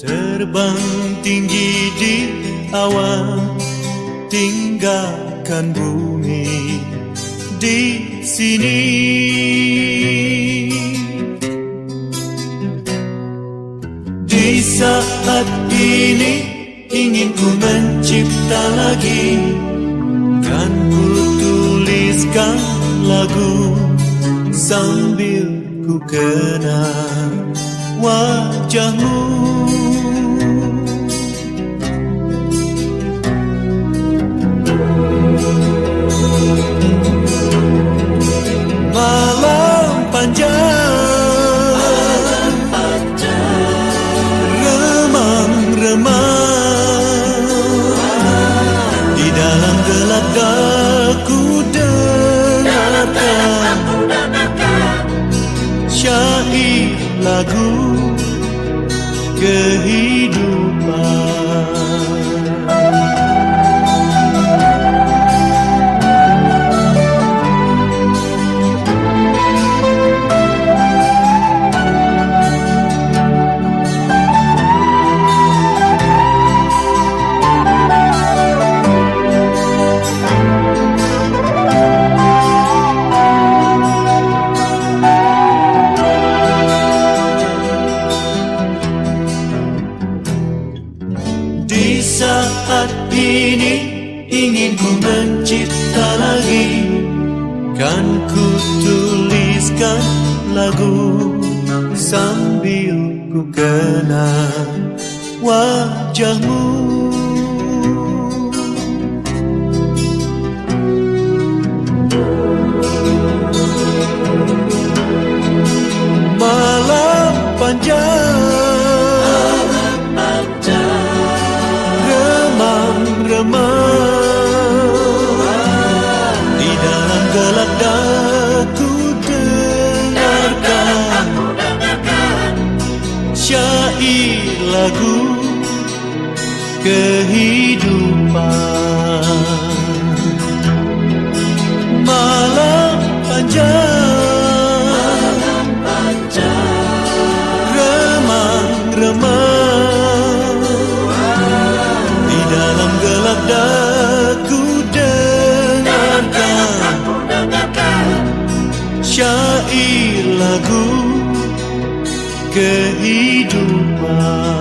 Terbang tinggi di awan, tinggalkan bumi di sini. Di saat ini ingin ku mencipta lagi, kan ku tuliskan lagu sambil ku kenang wajahmu. Malam panjang, remang-remang, di dalam gelap daku dengarkan syair lagu kehidupan. Di saat ini ingin ku mencipta lagi, kan ku tuliskan lagu sambil ku kenang wajahmu. Malam panjang, di dalam gelap daku dengarkan syair lagu kehidupan. Malam panjang, remang-remang, di dalam gelap daku dengarkan syair lagu kehidupan.